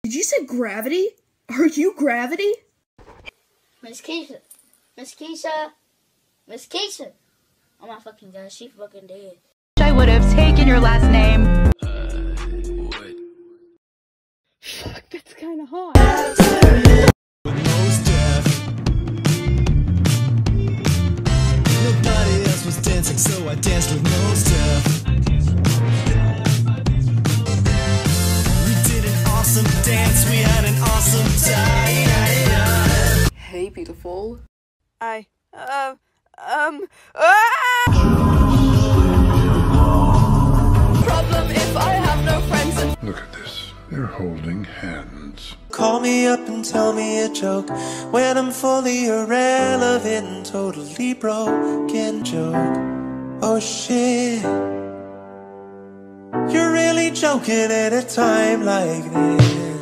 Did you say gravity? Are you gravity? Miss Keisha. Miss Keisha. Miss Keisha. Oh my fucking god, she fucking dead. I would have taken your last name. What? Fuck, that's kinda hot. Nobody else was dancing, so I danced with no stuff. We did an awesome dance, we had an awesome time. Hey, beautiful. Problem if I have no friends. Look at this. They're holding hands. Call me up and tell me a joke when I'm fully irrelevant, totally broken joke. Oh shit, you're really joking at a time like this.